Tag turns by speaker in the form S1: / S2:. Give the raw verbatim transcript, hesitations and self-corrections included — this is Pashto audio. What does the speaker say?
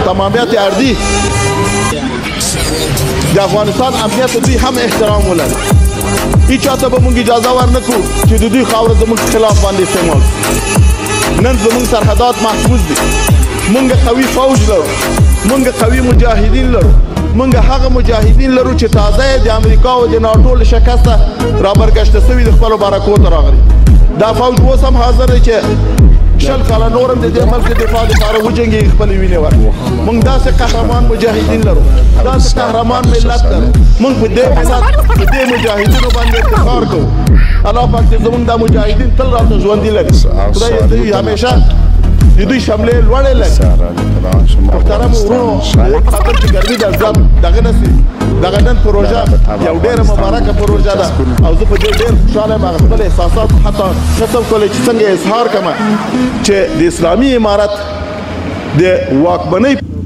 S1: تمامیت ارضی د افغانستان امنیت دوی هم احترام ولري. هیچ چاته به موږ اجازه ورنکړو چې د دوی خاوره زموږ خلاف باندې استعمال. نن زموږ سرحدات محفوظ دي. موږ قوي فوج لرو. موږ قوي مجاهدین لرو. موږ هغه مجاهدین لرو چې تازه د امریکا او د ناټو له شکسته رابرګشته سوي د خپلو بارکو ته راغلي. دا فوج اوس هم حاضر دی چې شل کاله نور هم د دې ملک دفاع دپاره وجنګېږي، خپلې وینې ورکړي. موږ داسې قهرمان مجاهدین لرو، داسې قهرمان ملت لرو. موږ په دې ملت په دې مجاهدینو باندې افتخار کوو. الله پاک دې زموږ دا مجاهدین تل راته ژوندي لري. خدای دې دوی همیشه د دوی شملې لوړې لري. محترم ورونو، خبر چې ګرمي ده زیات دغه نسي دغه نن پروژه یو ډېره مبارکه پروژه ده او زه په دې ډېر خوشحاله یم. هغه خپل احساسات حتی نشم کولی چې څنګه اظهار کړم چې د اسلامي امارت د واکمنۍ